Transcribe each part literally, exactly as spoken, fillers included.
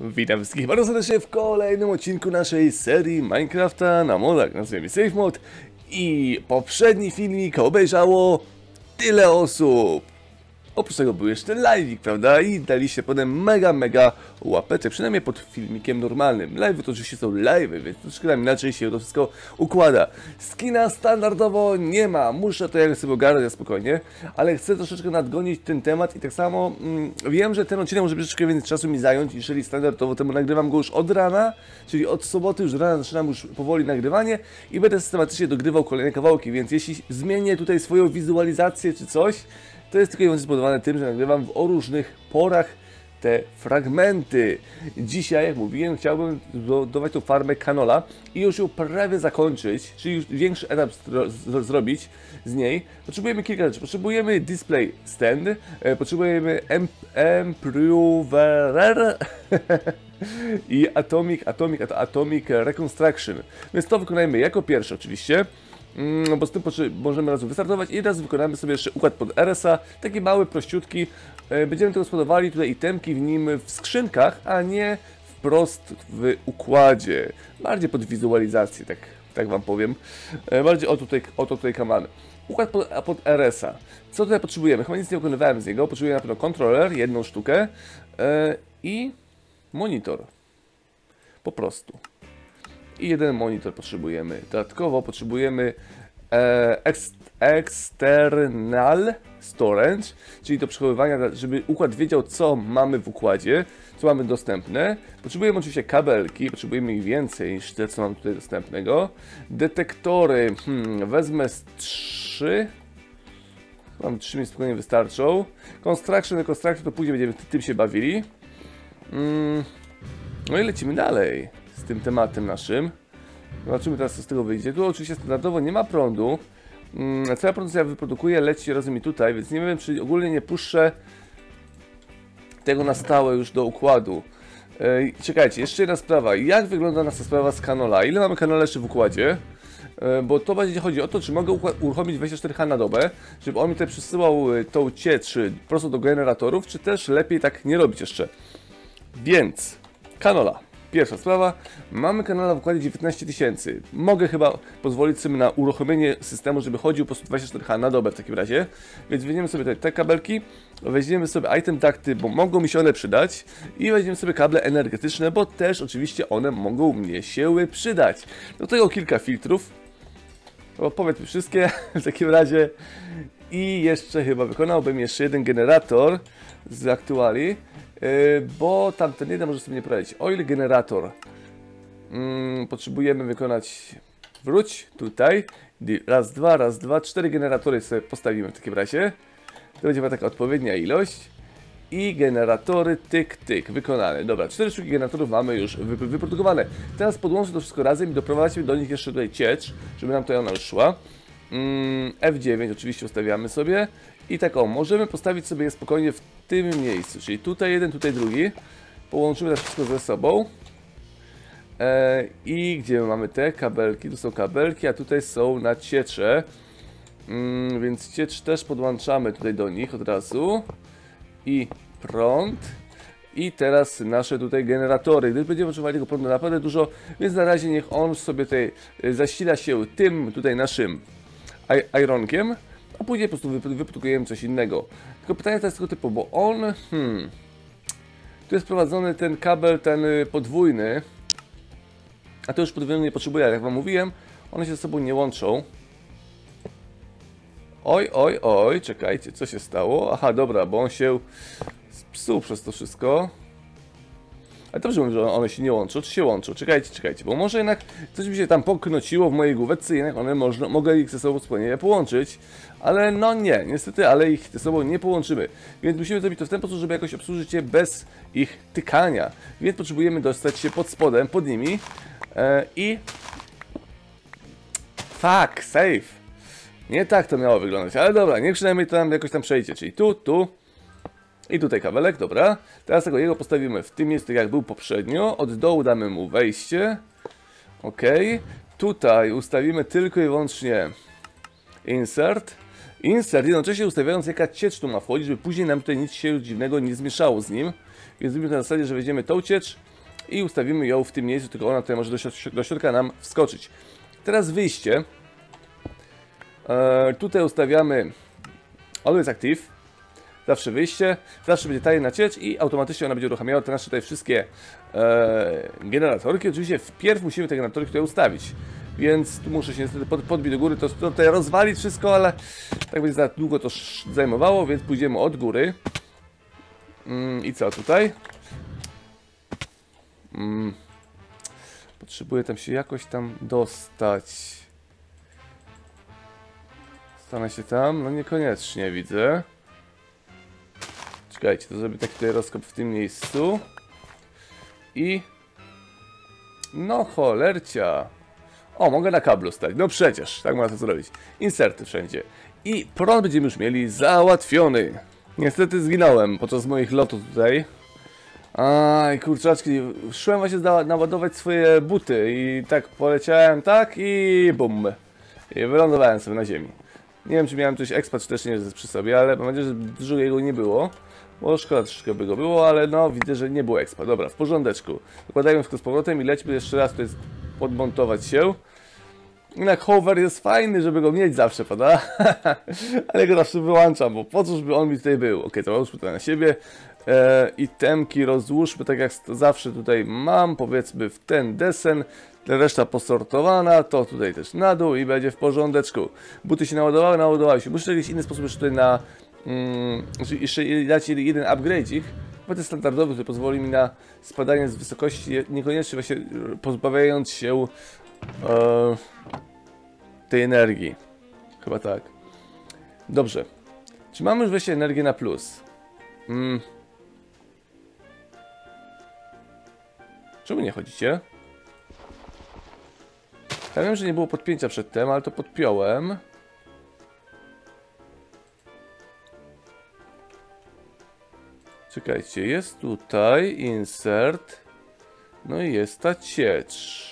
Witam wszystkich bardzo serdecznie w kolejnym odcinku naszej serii Minecrafta na modach, nazwijmy Safe Mod. I poprzedni filmik obejrzało tyle osób. Oprócz tego był jeszcze live'ik, prawda? I daliście potem mega, mega łapeczek, przynajmniej pod filmikiem normalnym. Live'y to oczywiście są live'y, więc troszkę tam inaczej się to wszystko układa. Skina standardowo nie ma, muszę to jak sobie ogarnąć na spokojnie, ale chcę troszeczkę nadgonić ten temat i tak samo mm, wiem, że ten odcinek może troszeczkę więcej czasu mi zająć, jeżeli standardowo temu nagrywam go już od rana, czyli od soboty już rano zaczynam już powoli nagrywanie i będę systematycznie dogrywał kolejne kawałki, więc jeśli zmienię tutaj swoją wizualizację czy coś, to jest tylko i wyłącznie spowodowane tym, że nagrywam o różnych porach te fragmenty. Dzisiaj, jak mówiłem, chciałbym zbudować tą farmę canola i już ją prawie zakończyć, czyli już większy etap zrobić z niej. Potrzebujemy kilka rzeczy. Potrzebujemy display stand, e, potrzebujemy improver i atomic, atomic, atomic reconstruction. Więc to wykonajmy jako pierwsze oczywiście. No bo z tym możemy razem wystartować i raz wykonamy sobie jeszcze układ pod R S A, taki mały, prościutki. Będziemy tego składowali tutaj itemki w nim w skrzynkach, a nie wprost w układzie. Bardziej pod wizualizację, tak, tak wam powiem. Bardziej o tutaj, o tutaj kaman. Układ pod, pod R S A. Co tutaj potrzebujemy? Chyba nic nie wykonywałem z niego. Potrzebujemy na pewno kontroler, jedną sztukę yy, i monitor. Po prostu. I jeden monitor potrzebujemy. Dodatkowo potrzebujemy e, ex, external storage, czyli do przechowywania, żeby układ wiedział, co mamy w układzie, co mamy dostępne. Potrzebujemy oczywiście kabelki, potrzebujemy ich więcej niż te, co mam tutaj dostępnego. Detektory, hmm, wezmę z trzy. Mam trzy, mi spokojnie wystarczą. Construction, construction, to później będziemy tym się bawili. Hmm. No i lecimy dalej z tym tematem naszym. Zobaczymy teraz, co z tego wyjdzie. Tu oczywiście standardowo nie ma prądu. Hmm, cała produkcja wyprodukuje, leci razem i tutaj, więc nie wiem, czy ogólnie nie puszczę tego na stałe już do układu. Yy, czekajcie, jeszcze jedna sprawa. Jak wygląda nasza sprawa z canola? Ile mamy canola jeszcze w układzie? Yy, bo to będzie chodzi o to, czy mogę uruchomić dwadzieścia cztery H na dobę, żeby on mi tutaj przesyłał tą ciecz prosto do generatorów, czy też lepiej tak nie robić jeszcze. Więc canola. Pierwsza sprawa, mamy kanała w układzie dziewiętnaście tysięcy. Mogę chyba pozwolić sobie na uruchomienie systemu, żeby chodził po prostu dwadzieścia cztery H na dobę w takim razie. Więc weźmiemy sobie tutaj te kabelki, weźmiemy sobie item ducty, bo mogą mi się one przydać. I weźmiemy sobie kable energetyczne, bo też oczywiście one mogą mnie się przydać. Do tego kilka filtrów. No, powiedzmy wszystkie w takim razie. I jeszcze chyba wykonałbym jeszcze jeden generator z aktuali. Yy, bo tamten jeden może sobie nie poradzić. Oil generator. Yy, potrzebujemy wykonać. Wróć tutaj. Raz, dwa, raz, dwa, cztery generatory sobie postawimy w takim razie. To będzie taka odpowiednia ilość. I generatory tyk, tyk. Wykonane. Dobra, cztery sztuki generatorów mamy już wy wyprodukowane. Teraz podłączę to wszystko razem i doprowadzimy do nich jeszcze tutaj ciecz, żeby nam tutaj ona już szła. Yy, F dziewięć oczywiście ustawiamy sobie. I tak o, możemy postawić sobie je spokojnie w tym miejscu, czyli tutaj jeden, tutaj drugi. Połączymy to wszystko ze sobą. E, I gdzie mamy te kabelki? Tu są kabelki, a tutaj są na ciecze. Mm, więc ciecz też podłączamy tutaj do nich od razu. I prąd. I teraz nasze tutaj generatory. Gdy będziemy potrzebowali tego prądu naprawdę dużo, więc na razie niech on sobie tutaj zasila się tym tutaj naszym ironkiem. A później po prostu wyprodukujemy coś innego. Tylko pytanie to jest tego typu, bo on... Hmm, tu jest prowadzony ten kabel, ten podwójny. A to już podwójny nie potrzebuje, ale jak wam mówiłem, one się ze sobą nie łączą. Oj, oj, oj, czekajcie, co się stało? Aha, dobra, bo on się psuł przez to wszystko. Ale dobrze mówię, że one się nie łączą, czy się łączą? Czekajcie, czekajcie, bo może jednak coś mi się tam poknociło w mojej główce, jednak one można, mogę ich ze sobą wspólnie połączyć. Ale no nie, niestety, ale ich ze sobą nie połączymy. Więc musimy zrobić to w ten sposób, żeby jakoś obsłużyć je bez ich tykania. Więc potrzebujemy dostać się pod spodem, pod nimi. E, I... Fuck, save. Nie tak to miało wyglądać, ale dobra, niech przynajmniej to nam jakoś tam przejdzie. Czyli tu, tu. I tutaj kabelek, dobra. Teraz tego jego postawimy w tym miejscu, jak był poprzednio. Od dołu damy mu wejście. Ok. Tutaj ustawimy tylko i wyłącznie insert. Insert, jednocześnie ustawiając jaka ciecz tu ma wchodzić, żeby później nam tutaj nic się dziwnego nie zmieszało z nim. Więc zrobimy to na zasadzie, że weźmiemy tą ciecz i ustawimy ją w tym miejscu, tylko ona tutaj może do, środ do środka nam wskoczyć. Teraz wyjście. E, tutaj ustawiamy Always Active. Zawsze wyjście, zawsze będzie tajna ciecz i automatycznie ona będzie uruchamiała te nasze tutaj wszystkie e, generatorki. Oczywiście wpierw musimy te generatory tutaj ustawić, więc tu muszę się niestety pod, podbić do góry, to, to tutaj rozwalić wszystko, ale tak będzie za długo to zajmowało, więc pójdziemy od góry. Mm, I co tutaj? Mm, potrzebuję tam się jakoś tam dostać. Stanę się tam? No niekoniecznie widzę. Czekajcie, to zrobię taki tutaj rozkop w tym miejscu. I... No cholercia. O, mogę na kablu stać. No przecież, tak można to zrobić. Inserty wszędzie. I prąd będziemy już mieli załatwiony. Niestety zginąłem podczas moich lotów tutaj. Aj, kurczaczki. Szłem właśnie naładować swoje buty i tak poleciałem, tak i bum. I wylądowałem sobie na ziemi. Nie wiem, czy miałem coś expa, czy też nie przy sobie, ale mam nadzieję, że dużo jego nie było. Bo szkoda troszkę by go było, ale no widzę, że nie było expa. Dobra, w porządeczku. Dokładajmy wszystko z powrotem i lećmy jeszcze raz tutaj podmontować się. Jednak hover jest fajny, żeby go mieć zawsze, prawda? Ale go zawsze wyłączam, bo po cóż by on mi tutaj był? Ok, załóżmy to na siebie. E, itemki rozłóżmy tak jak zawsze tutaj mam, powiedzmy w ten desen. Reszta posortowana, to tutaj też na dół i będzie w porządeczku. Buty się naładowały, naładowały się. Muszę w jakiś inny sposób jeszcze tutaj na... Mm, jeszcze dać jeden upgrade'ik. Bo to jest standardowy, który pozwoli mi na spadanie z wysokości, niekoniecznie właśnie pozbawiając się e, tej energii. Chyba tak. Dobrze. Czy mamy już wreszcie energię na plus? Mm. Czemu nie chodzicie? Ja wiem, że nie było podpięcia przedtem, ale to podpiąłem. Czekajcie, jest tutaj insert. No i jest ta ciecz.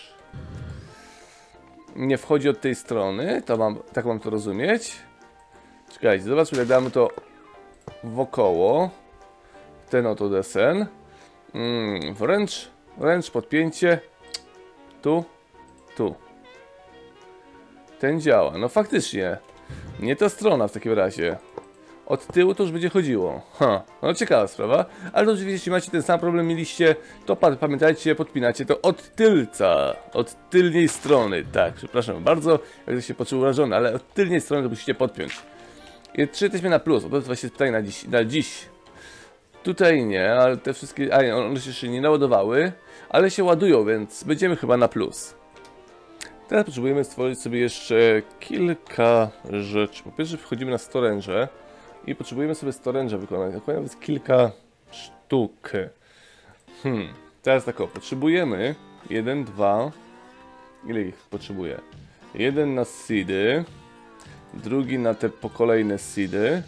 Nie wchodzi od tej strony, to mam, tak mam to rozumieć. Czekajcie, zobaczmy, jak damy to wokoło. Ten oto desen. Mm, wręcz, wręcz podpięcie. Tu, tu. Ten działa. No faktycznie. Nie ta strona w takim razie. Od tyłu to już będzie chodziło. Ha, no ciekawa sprawa. Ale to oczywiście, jeśli macie ten sam problem, mieliście, to pamiętajcie, podpinacie to od tylca. Od tylnej strony. Tak, przepraszam bardzo, jak to się poczuł urażony, ale od tylnej strony to musicie podpiąć. I czy jesteśmy na plus? Bo to jest właśnie pytanie na dziś. Na dziś. Tutaj nie, ale te wszystkie... A nie, one się jeszcze nie naładowały, ale się ładują, więc będziemy chyba na plus. Teraz potrzebujemy stworzyć sobie jeszcze kilka rzeczy. Po pierwsze wchodzimy na storage i potrzebujemy sobie storage wykonać. Dokładnie jest kilka sztuk. Hmm. Teraz tak o, potrzebujemy jeden, dwa. Ile ich potrzebuję? Jeden na seedy, drugi na te po kolejne seedy.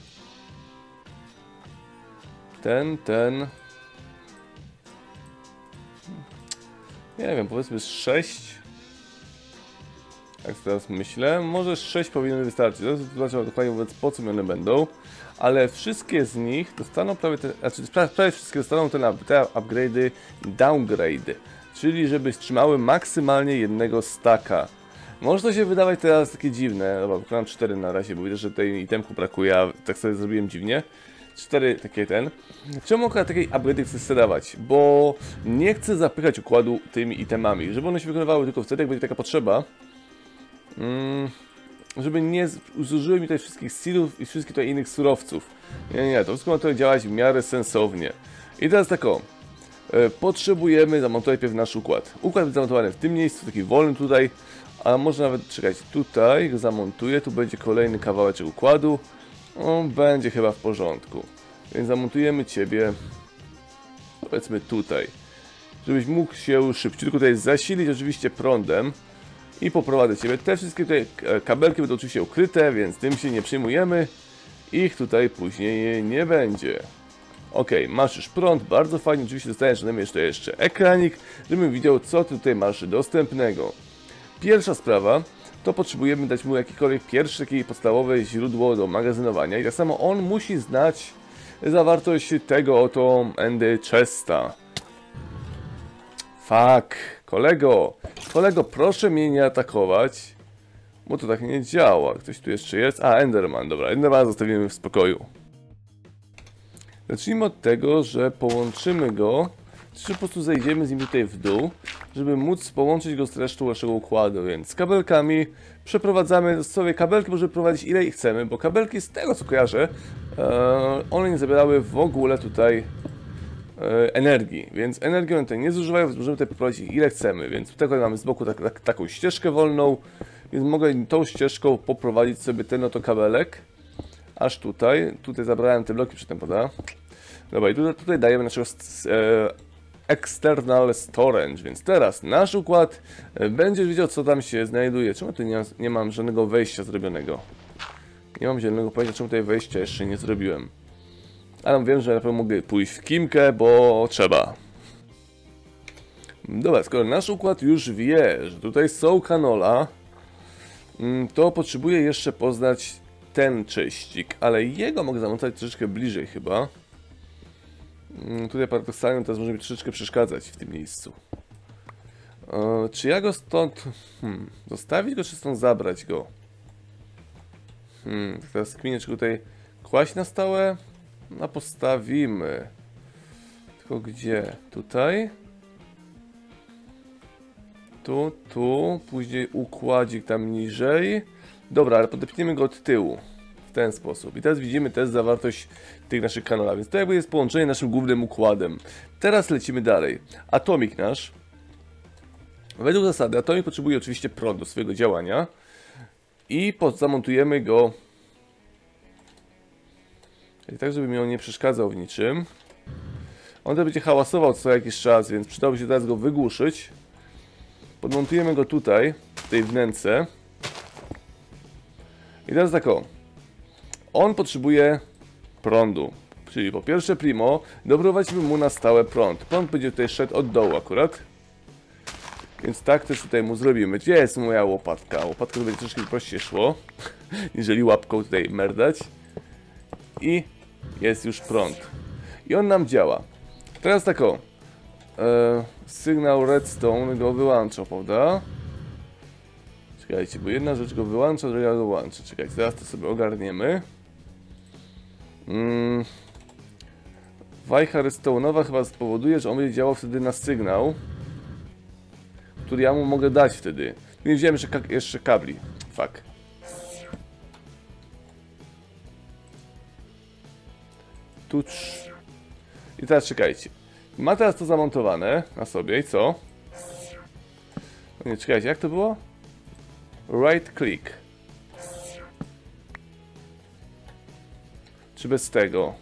Ten, ten. Nie wiem, powiedzmy z sześć. Tak teraz myślę, może sześć powinny wystarczyć. Zobaczymy dokładnie mówiąc, po co one będą. Ale wszystkie z nich dostaną prawie te, znaczy prawie wszystkie dostaną te, te upgrade'y downgrade. Czyli żeby trzymały maksymalnie jednego staka. Może to się wydawać teraz takie dziwne. Dobra, wykonam cztery na razie, bo widzę, że tej itemku brakuje, a tak sobie zrobiłem dziwnie. cztery takie ten. Czemu akurat takiej upgrade'y chcę sprzedawać? Bo nie chcę zapychać układu tymi itemami, żeby one się wykonywały tylko wtedy, jak będzie taka potrzeba. Mm, żeby nie zużyły mi tutaj wszystkich seedów i wszystkich tutaj innych surowców. Nie, nie, to wszystko ma tutaj działać w miarę sensownie. I teraz tak o. E, potrzebujemy zamontować pewien nasz układ. Układ jest zamontowany w tym miejscu, taki wolny tutaj. A może nawet, czekać, tutaj go zamontuję, tu będzie kolejny kawałeczek układu. On będzie chyba w porządku. Więc zamontujemy Ciebie, powiedzmy tutaj, żebyś mógł się szybciutko tutaj zasilić oczywiście prądem i poprowadzę Ciebie. Te wszystkie tutaj kabelki będą oczywiście ukryte, więc tym się nie przejmujemy. Ich tutaj później nie będzie. Ok, masz już prąd, bardzo fajnie, oczywiście dostajesz ode mnie jeszcze, jeszcze ekranik, żebym widział, co Ty tutaj masz dostępnego. Pierwsza sprawa, to potrzebujemy dać mu jakiekolwiek pierwsze, takie podstawowe źródło do magazynowania i tak samo on musi znać zawartość tego oto End Chesta. Fuck, kolego, kolego, proszę mnie nie atakować, bo to tak nie działa. Ktoś tu jeszcze jest? A, Enderman, dobra, Enderman zostawimy w spokoju. Zacznijmy od tego, że połączymy go, czy po prostu zejdziemy z nim tutaj w dół, żeby móc połączyć go z resztą naszego układu, więc z kabelkami przeprowadzamy sobie kabelki, możemy prowadzić ile ich chcemy, bo kabelki z tego co kojarzę, e, one nie zabierały w ogóle tutaj e, energii, więc energii one tutaj nie zużywają, więc możemy tutaj poprowadzić ile chcemy, więc tutaj mamy z boku tak, tak, taką ścieżkę wolną, więc mogę tą ścieżką poprowadzić sobie ten oto kabelek, aż tutaj, tutaj zabrałem te bloki przedtem, prawda? Dobra, i tutaj, tutaj dajemy naszego e, external storage, więc teraz nasz układ e, będziesz wiedział co tam się znajduje. Czemu tu nie, nie mam żadnego wejścia zrobionego? Nie mam zielonego pojęcia, czemu tutaj wejścia jeszcze nie zrobiłem. Ale wiem, że na pewno mogę pójść w kimkę, bo trzeba. Dobra, skoro nasz układ już wie, że tutaj są kanola, to potrzebuję jeszcze poznać ten czyścik, ale jego mogę zamontać troszeczkę bliżej chyba. Tutaj paradoksalnie teraz może mi troszeczkę przeszkadzać w tym miejscu. E, czy ja go stąd... Hmm, zostawić go, czy stąd zabrać go? Hmm, teraz kminię, czy tutaj kłaść na stałe? No postawimy. Tylko gdzie? Tutaj? Tu, tu, później układzik tam niżej. Dobra, ale podepniemy go od tyłu. W ten sposób. I teraz widzimy też zawartość tych naszych kanałów, więc to jakby jest połączenie naszym głównym układem. Teraz lecimy dalej. Atomik nasz. Według zasady atomik potrzebuje oczywiście prądu do swojego działania. I zamontujemy go tak, żeby mi on nie przeszkadzał w niczym. On też będzie hałasował co jakiś czas, więc przydałoby się teraz go wygłuszyć. Podmontujemy go tutaj, w tej wnęce. I teraz tak o. On potrzebuje prądu. Czyli po pierwsze primo, doprowadzimy mu na stałe prąd. Prąd będzie tutaj szedł od dołu akurat. Więc tak też tutaj mu zrobimy. Gdzie jest moja łopatka? Łopatka to będzie troszkę prościej szło, jeżeli łapką tutaj merdać. I jest już prąd. I on nam działa. Teraz tak o. E, sygnał redstone go wyłącza, prawda? Czekajcie, bo jedna rzecz go wyłącza, druga go wyłącza. Czekajcie, teraz to sobie ogarniemy. Mm. Wajcha redstone'owa chyba spowoduje, że on będzie działał wtedy na sygnał, który ja mu mogę dać wtedy. Nie wziąłem jeszcze, ka jeszcze kabli. Fuck. Tucz. I teraz czekajcie. Ma teraz to zamontowane na sobie i co? No nie, czekajcie, jak to było? Right click. Czy bez tego?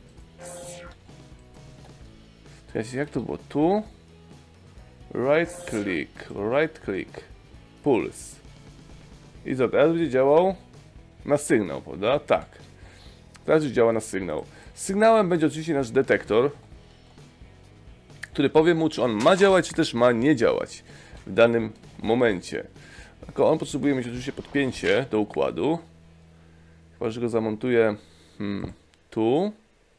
Czekajcie, jak to było? Tu? Right click, right click. Pulse. I co, teraz będzie działał na sygnał, prawda? Tak. Teraz już działa na sygnał. Sygnałem będzie oczywiście nasz detektor, który powie mu, czy on ma działać, czy też ma nie działać w danym momencie. Tylko on potrzebuje mieć oczywiście podpięcie do układu. Chyba, że go zamontuję hmm, tu.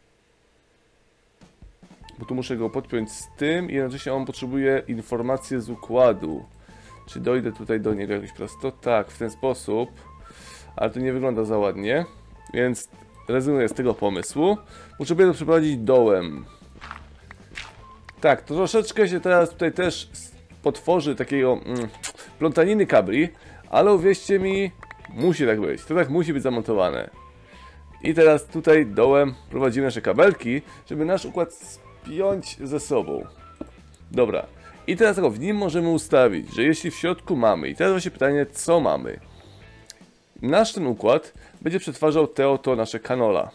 Bo tu muszę go podpiąć z tym i jednocześnie on potrzebuje informacje z układu. Czy dojdę tutaj do niego jakoś prosto? Tak, w ten sposób. Ale to nie wygląda za ładnie. Więc rezygnuję z tego pomysłu. Muszę to przeprowadzić dołem. Tak, to troszeczkę się teraz tutaj też potworzy takiego mm, plątaniny kabli, ale uwierzcie mi, musi tak być. To tak musi być zamontowane. I teraz tutaj dołem prowadzimy nasze kabelki, żeby nasz układ spiąć ze sobą. Dobra. I teraz tak, w nim możemy ustawić, że jeśli w środku mamy, i teraz właśnie pytanie, co mamy? Nasz ten układ będzie przetwarzał te oto nasze kanola.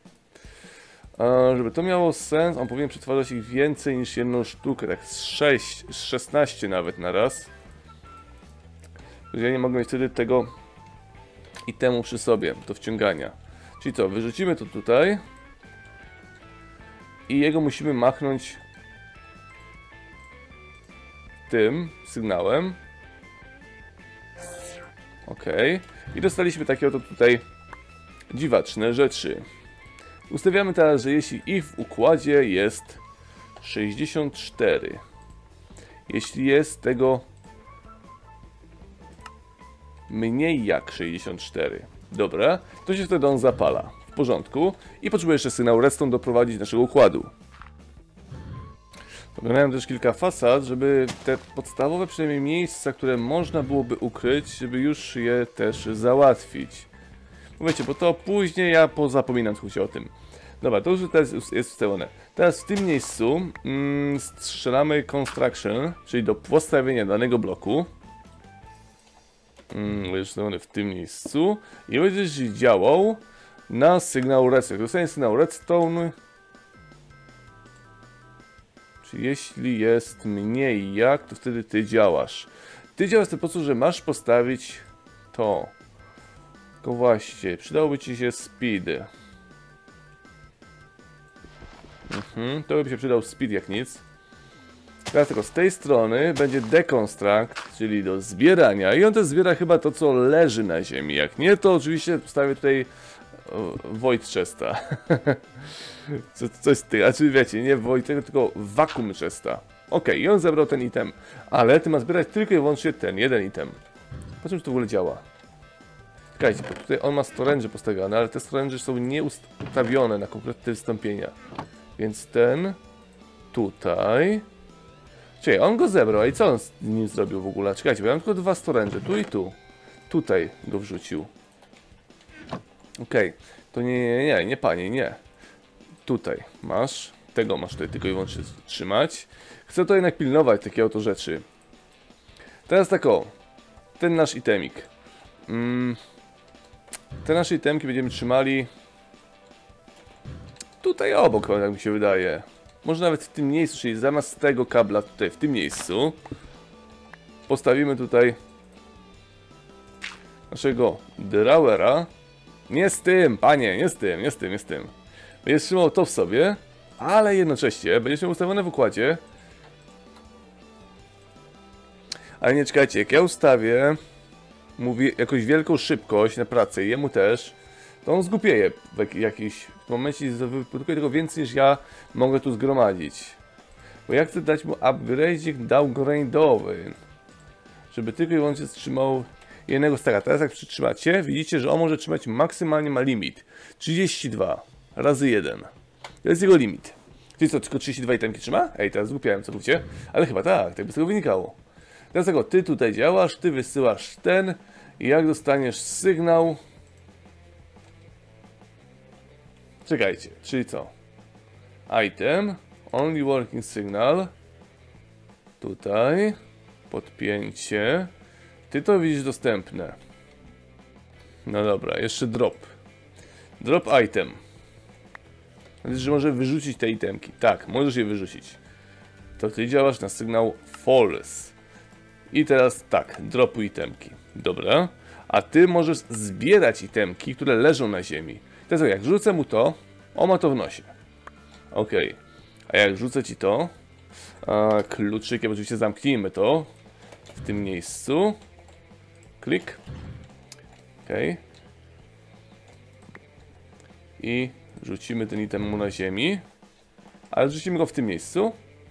Żeby to miało sens, on powinien przetwarzać ich więcej niż jedną sztukę, tak z sześć, z szesnaście nawet na raz. Ja nie mogę mieć wtedy tego i temu przy sobie, do wciągania. Czyli co, wyrzucimy to tutaj i jego musimy machnąć tym sygnałem. Ok. I dostaliśmy takie oto tutaj dziwaczne rzeczy. Ustawiamy teraz, że jeśli i w układzie jest sześćdziesiąt cztery jeśli jest tego mniej jak sześćdziesiąt cztery. Dobra, to się wtedy on zapala. W porządku. I potrzebuję jeszcze sygnał redstone doprowadzić do naszego układu. Poglądałem też kilka fasad, żeby te podstawowe przynajmniej miejsca, które można byłoby ukryć, żeby już je też załatwić. Wiecie, bo to później ja pozapominam słuchajcie o tym. Dobra, to już teraz jest ustawione. Teraz w tym miejscu mm, strzelamy construction, czyli do postawienia danego bloku. Mm, jest ustawiony w tym miejscu. I będziesz działał na sygnał redstone. Dostanie sygnał redstone. Czyli jeśli jest mniej jak, to wtedy ty działasz. Ty działasz w ten sposób, że masz postawić to. Tylko właśnie, przydałoby ci się speed. Mhm, to by się przydał speed jak nic. Teraz tylko z tej strony będzie deconstruct, czyli do zbierania. I on też zbiera chyba to, co leży na ziemi. Jak nie, to oczywiście postawię tutaj o, void chesta. Co, coś z tych, a czy wiecie, nie void, tylko vacuum chesta. Ok, i on zebrał ten item. Ale ty ma zbierać tylko i wyłącznie ten jeden item. Po czym to w ogóle działa? Czekajcie, bo tutaj on ma storage postawione, ale te storage są nieustawione na konkretne wystąpienia. Więc ten tutaj. Czekaj, on go zebrał, i co on z nim zrobił w ogóle? Czekajcie, bo ja mam tylko dwa storage, tu i tu. Tutaj go wrzucił. Okej, okay. To nie, nie, nie, nie panie, nie. Tutaj masz, tego masz tutaj tylko i wyłącznie trzymać. Chcę to jednak pilnować, takie oto rzeczy. Teraz tak o, ten nasz itemik. Mm, te nasze itemki będziemy trzymali tutaj obok, jak mi się wydaje. Może nawet w tym miejscu, czyli zamiast tego kabla tutaj, w tym miejscu postawimy tutaj naszego drawera. Nie z tym, panie, nie z tym, nie z tym, nie z tym. Będziesz trzymał to w sobie, ale jednocześnie będziesz miał ustawione w układzie. Ale nie, czekajcie, jak ja ustawię, mówię, jakąś wielką szybkość na pracę i jemu też, to on zgłupieje w jakiś momencie, wyprodukuje tego więcej niż ja mogę tu zgromadzić. Bo ja chcę dać mu upgrade'ik downgrade'owy, żeby tylko i wyłącznie trzymał jednego staka. Teraz jak przytrzymacie, widzicie, że on może trzymać maksymalnie, ma limit trzydzieści dwa razy jeden. To jest jego limit. Czyli co, tylko trzydzieści dwa itemki trzyma? Ej, teraz zgłupiałem, co mówicie? Ale chyba tak, tak by z tego wynikało. Teraz tego, ty tutaj działasz, ty wysyłasz ten i jak dostaniesz sygnał... Czekajcie, czyli co? Item, only working signal. Tutaj, podpięcie. Ty to widzisz dostępne. No dobra, jeszcze drop. Drop item. Znaczy, że może wyrzucić te itemki. Tak, możesz je wyrzucić. To ty działasz na sygnał false. I teraz tak, dropuj itemki. Dobra. A ty możesz zbierać itemki, które leżą na ziemi. Teraz jak rzucę mu to, on ma to w nosie. Ok. A jak rzucę ci to, a, kluczykiem, oczywiście zamknijmy to w tym miejscu. Klik. Ok. I rzucimy ten item mu na ziemi. Ale rzucimy go w tym miejscu.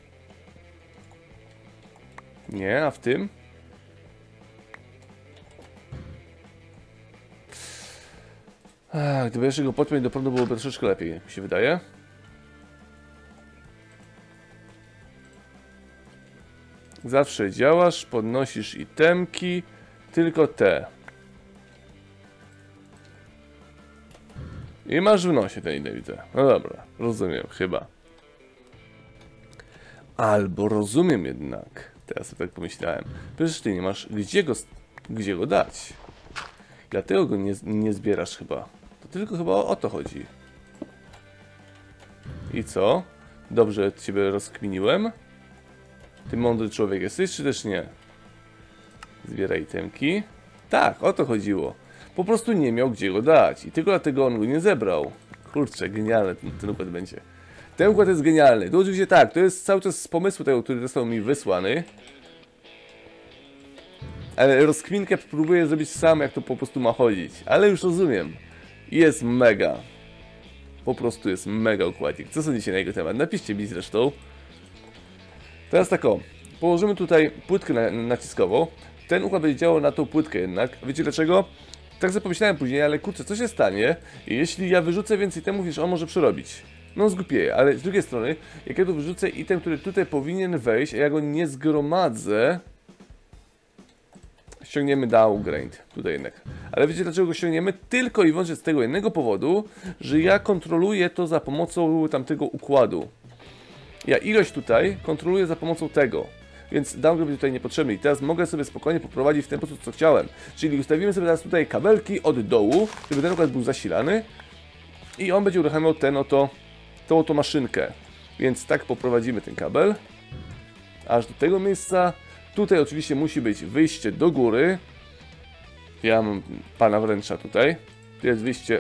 Nie, a w tym? Ach, gdyby jeszcze go podpiąć do prądu, byłoby troszeczkę lepiej, jak mi się wydaje. Zawsze działasz, podnosisz itemki, tylko te. I masz w nosie ten item, widzę. No dobra, rozumiem, chyba. Albo rozumiem jednak. Teraz tak pomyślałem. Przecież ty nie masz gdzie go, gdzie go dać. Dlatego go nie, nie zbierasz chyba. To tylko chyba o, o to chodzi. I co? Dobrze ciebie rozkminiłem? Ty mądry człowiek jesteś, czy też nie? Zbieraj itemki. Tak, o to chodziło. Po prostu nie miał gdzie go dać. I tylko dlatego on go nie zebrał. Kurczę, genialny ten, ten układ będzie. Ten układ jest genialny. To oczywiście tak, to jest cały czas z pomysłu tego, który został mi wysłany. Ale rozkminkę próbuję zrobić sam, jak to po prostu ma chodzić. Ale już rozumiem. Jest mega. Po prostu jest mega układzik. Co sądzicie na jego temat? Napiszcie mi zresztą. Teraz tak o. położymy tutaj płytkę na, naciskową. Ten układ będzie działał na tą płytkę jednak. Wiecie dlaczego? Tak sobie pomyślałem później, ale kurczę, co się stanie, jeśli ja wyrzucę więcej itemów niż on może przerobić? No zgłupieję, ale z drugiej strony, jak ja tu wyrzucę item, który tutaj powinien wejść, a ja go nie zgromadzę, ściągniemy downgrade, tutaj jednak. Ale wiecie dlaczego go ściągniemy? Tylko i wyłącznie z tego jednego powodu, że ja kontroluję to za pomocą tamtego układu. Ja ilość tutaj kontroluję za pomocą tego. Więc downgrade będzie tutaj niepotrzebny i teraz mogę sobie spokojnie poprowadzić w ten sposób, co chciałem. Czyli ustawimy sobie teraz tutaj kabelki od dołu, żeby ten układ był zasilany i on będzie uruchamiał ten oto, tą oto maszynkę. Więc tak poprowadzimy ten kabel aż do tego miejsca. Tutaj oczywiście musi być wyjście do góry. Ja mam pana wręcza tutaj. Tu jest wyjście.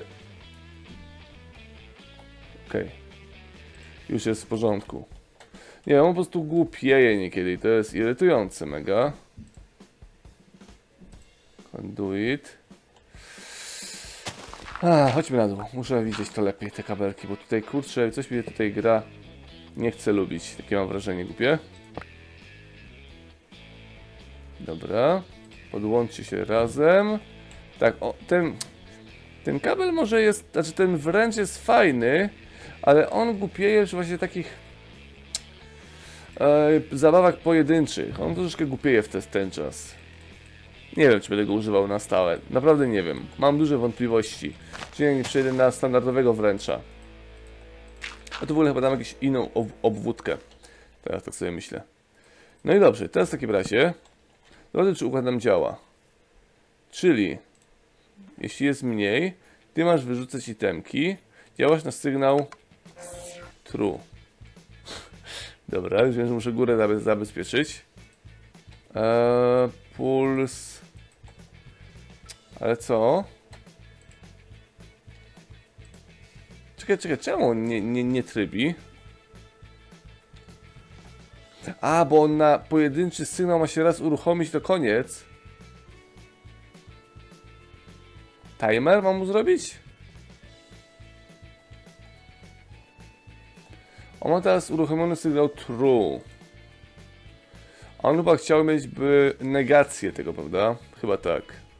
Okej. Okay. Już jest w porządku. Nie, on po prostu głupieje niekiedy i to jest irytujące mega. Conduit. A, chodźmy na dół. Muszę widzieć to lepiej, te kabelki, bo tutaj kurczę, coś mnie tutaj gra nie chce lubić. Takie mam wrażenie głupie. Dobra. Podłączcie się razem. Tak, o, ten... Ten kabel może jest... Znaczy ten wręcz jest fajny, ale on głupieje przy właśnie takich... E, zabawach pojedynczych. On troszeczkę głupieje w te, ten czas. Nie wiem, czy będę go używał na stałe. Naprawdę nie wiem. Mam duże wątpliwości. Czy nie przejdę na standardowego wręcza. A tu w ogóle chyba dam jakąś inną ob obwódkę. Teraz tak sobie myślę. No i dobrze, teraz w takim razie zobaczę, czy układ nam działa. Czyli jeśli jest mniej, ty masz wyrzucać itemki. Działasz na sygnał true. Dobra, już wiem, że muszę górę zabezpieczyć. Eee, puls. Ale co? Czekaj, czekaj, czemu on nie, nie, nie trybi? A, bo on na pojedynczy sygnał ma się raz uruchomić, to koniec. Timer mam mu zrobić? On ma teraz uruchomiony sygnał true. On chyba chciał mieć by negację tego, prawda? Chyba tak.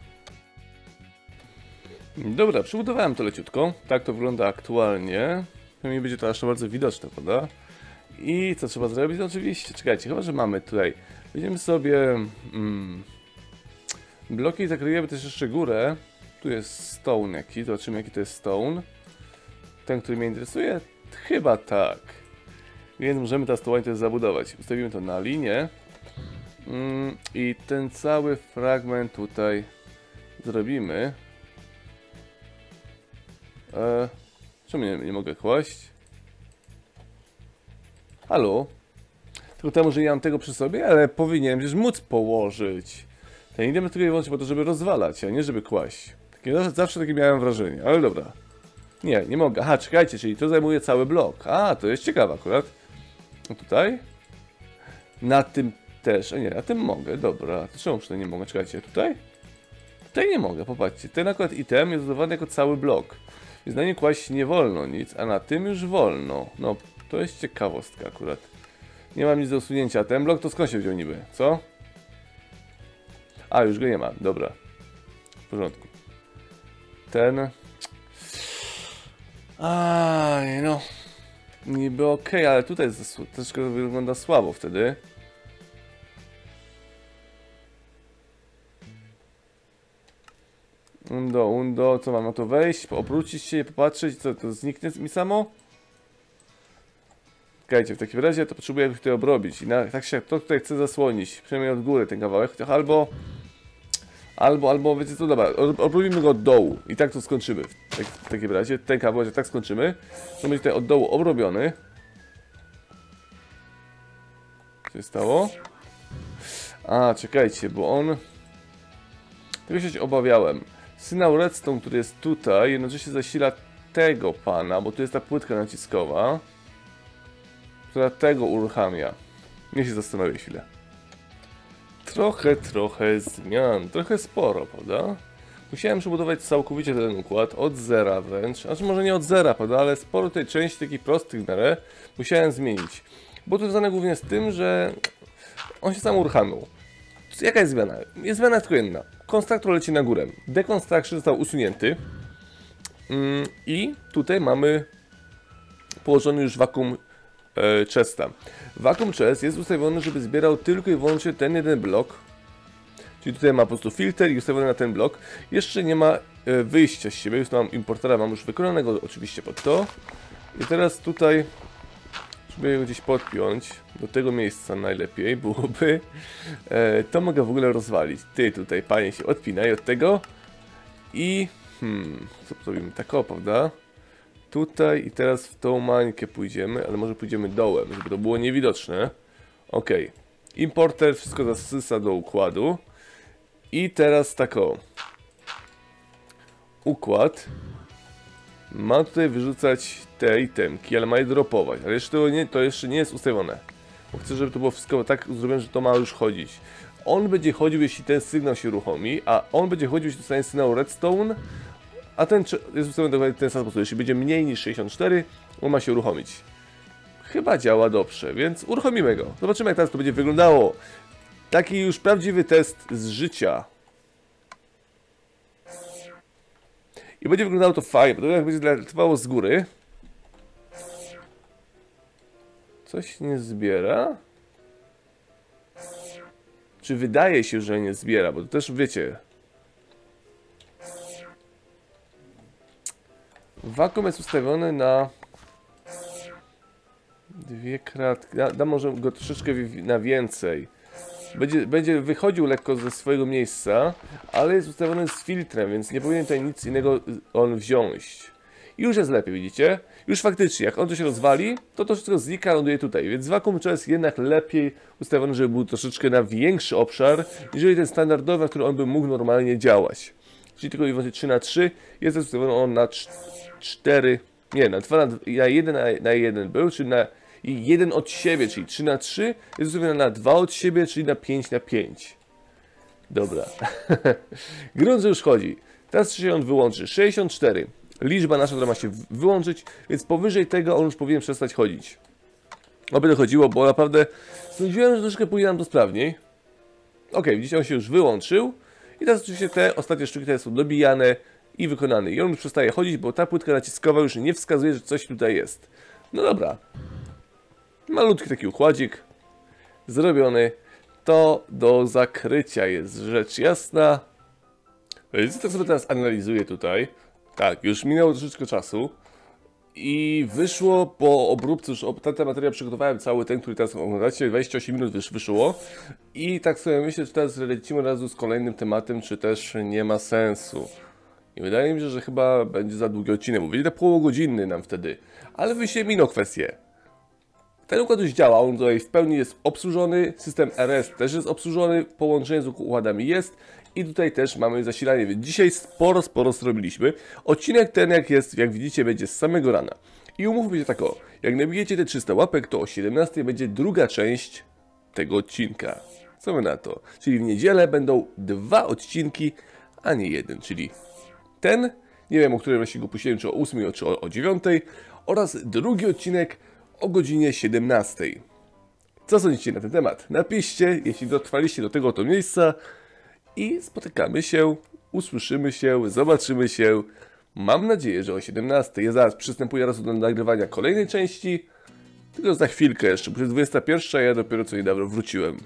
Dobra, przybudowałem to leciutko. Tak to wygląda aktualnie. Przynajmniej będzie to aż bardzo widoczne, prawda? I co trzeba zrobić? Oczywiście, czekajcie, chyba że mamy tutaj. Weźmiemy sobie mm, bloki i zakryjemy też jeszcze górę. Tu jest stone jaki, zobaczymy jaki to jest stone. Ten, który mnie interesuje? Chyba tak. Więc możemy teraz to łańcuch zabudować. Ustawimy to na linię. Mm, I ten cały fragment tutaj zrobimy. E, czemu nie, nie mogę kłaść? Halo? Tylko temu, że nie mam tego przy sobie, ale powinienem przecież móc położyć. To nie idziemy tylko i wyłącznie po to, żeby rozwalać, a nie żeby kłaść. Takie, zawsze takie miałem wrażenie, ale dobra. Nie, nie mogę. Aha, czekajcie, czyli to zajmuje cały blok. A, to jest ciekawe akurat. No tutaj? Na tym też. A nie, na tym mogę, dobra. To czemu przynajmniej nie mogę? Czekajcie, tutaj? Tutaj nie mogę, popatrzcie. Ten akurat item jest dodawany jako cały blok. Więc na nie kłaść nie wolno nic, a na tym już wolno. No, to jest ciekawostka akurat. Nie mam nic do usunięcia. Ten blok to skąd się wziął niby? Co? A, już go nie ma. Dobra. W porządku. Ten... Aj, no. Niby okej, okay, ale tutaj jest, troszkę wygląda słabo wtedy. Undo, undo, co mam na to wejść? Obrócić się i popatrzeć, co to zniknie mi samo? Czekajcie, w takim razie to potrzebuję jakoś tutaj obrobić. I na, tak się to tutaj chcę zasłonić. Przynajmniej od góry ten kawałek. Chociaż albo... Albo, albo wiecie co, dobra, obrobimy go od dołu. I tak to skończymy. W, tak, w takim razie ten kawałek, tak skończymy. To będzie tutaj od dołu obrobiony. Co się stało? A, czekajcie, bo on... Tego się obawiałem. Sygnał redstone, który jest tutaj, jednocześnie zasila tego pana, bo tu jest ta płytka naciskowa, która tego uruchamia. Nie się zastanowię chwilę. Trochę, trochę zmian, trochę sporo, prawda? Musiałem przebudować całkowicie ten układ, od zera wręcz, znaczy może nie od zera, prawda, ale sporo tej części takich prostych w miarę musiałem zmienić. Było to związane głównie z tym, że On się sam uruchamiał. Jaka jest zmiana? Jest zmiana tylko jedna. Konstruktor leci na górę. Deconstruction został usunięty. Yy, I tutaj mamy położony już vacuum e, chesta. Vacuum chest jest ustawiony, żeby zbierał tylko i wyłącznie ten jeden blok. Czyli tutaj ma po prostu filtr i ustawiony na ten blok. Jeszcze nie ma e, wyjścia z siebie. Już mam importera, mam już wykonanego oczywiście pod to. I teraz tutaj, żeby go gdzieś podpiąć do tego miejsca najlepiej byłoby. E, to mogę w ogóle rozwalić. Ty tutaj, panie, się odpinaj od tego. I hmm, co zrobimy? Tak o, prawda? Tutaj i teraz w tą mańkę pójdziemy, ale może pójdziemy dołem, żeby to było niewidoczne. Ok. Importer wszystko zasysa do układu. I teraz tak o. Układ ma tutaj wyrzucać te itemki, ale ma je dropować. Ale jeszcze to, nie, to jeszcze nie jest ustawione. Bo chcę, żeby to było wszystko tak zrobione, że to ma już chodzić. On będzie chodził, jeśli ten sygnał się uruchomi, a on będzie chodził, jeśli dostanie sygnał redstone. A ten jest ustawiony dokładnie w ten sam sposób. Jeśli będzie mniej niż sześćdziesiąt cztery, on ma się uruchomić. Chyba działa dobrze, więc uruchomimy go. Zobaczymy, jak teraz to będzie wyglądało. Taki już prawdziwy test z życia. I będzie wyglądało to fajnie, bo to jak będzie trwało z góry. Coś nie zbiera? Czy wydaje się, że nie zbiera? Bo to też wiecie. Vacuum jest ustawiony na dwie kratki. Da, da może go troszeczkę na więcej. Będzie, będzie wychodził lekko ze swojego miejsca, ale jest ustawiony z filtrem, więc nie powinien tutaj nic innego on wziąć. I już jest lepiej, widzicie? Już faktycznie, jak on to się rozwali, to to wszystko znika, ląduje tutaj. Więc vacuum jest jednak lepiej ustawiony, żeby był troszeczkę na większy obszar, niżeli ten standardowy, na który on by mógł normalnie działać. Czyli tylko i wyłącznie trzy na trzy, jest ustawiony on na cztery, nie, na dwa na jeden na jeden był, czyli na jeden od siebie, czyli trzy na trzy, jest ustawiony na dwa od siebie, czyli na pięć na pięć. Dobra. Grunt, że już chodzi. Teraz się on wyłączy. sześćdziesiąt cztery. Liczba nasza, która ma się wyłączyć, więc powyżej tego on już powinien przestać chodzić. Oby to chodziło, bo naprawdę sądziłem, że troszkę pójdzie nam to sprawniej. Ok, widzicie, on się już wyłączył. I teraz oczywiście te ostatnie sztuki te są dobijane i wykonane. I on już przestaje chodzić, bo ta płytka naciskowa już nie wskazuje, że coś tutaj jest. No dobra. Malutki taki układzik. Zrobiony. To do zakrycia jest rzecz jasna. Więc tak sobie teraz analizuję tutaj. Tak, już minęło troszeczkę czasu. I wyszło po obróbce, już ta materia przygotowałem cały ten, który teraz oglądacie, dwadzieścia osiem minut już wyszło. I tak sobie myślę, czy teraz lecimy razu z kolejnym tematem, czy też nie ma sensu. I wydaje mi się, że chyba będzie za długi odcinek, bo będzie półgodzinny nam wtedy. Ale wyjście minął kwestię. Ten układ już działa, on tutaj w pełni jest obsłużony, system R S też jest obsłużony, połączenie z układami jest. I tutaj też mamy zasilanie, więc dzisiaj sporo, sporo zrobiliśmy. Odcinek ten, jak jest, jak widzicie, będzie z samego rana. I umówmy się tak o, jak nabijecie te trzysta łapek, to o siedemnastej będzie druga część tego odcinka. Co my na to? Czyli w niedzielę będą dwa odcinki, a nie jeden, czyli ten, nie wiem o którym właśnie go puściłem, czy o ósmej, czy o, o dziewiątej, oraz drugi odcinek o godzinie siedemnastej. Co sądzicie na ten temat? Napiszcie, jeśli dotrwaliście do tego oto miejsca. I spotykamy się, usłyszymy się, zobaczymy się. Mam nadzieję, że o siedemnastej. Ja zaraz przystępuję raz do nagrywania kolejnej części. Tylko za chwilkę jeszcze, bo jest dwudziesta pierwsza, a ja dopiero co niedawno wróciłem.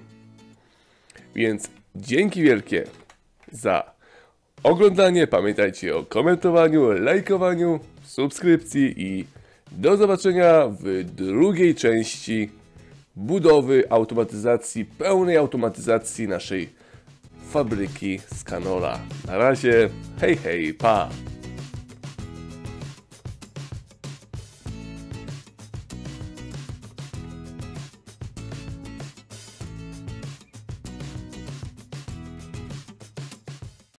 Więc dzięki wielkie za oglądanie. Pamiętajcie o komentowaniu, lajkowaniu, subskrypcji i do zobaczenia w drugiej części budowy, automatyzacji, pełnej automatyzacji naszej fabryki Scanora. Na razie, hej hej, pa!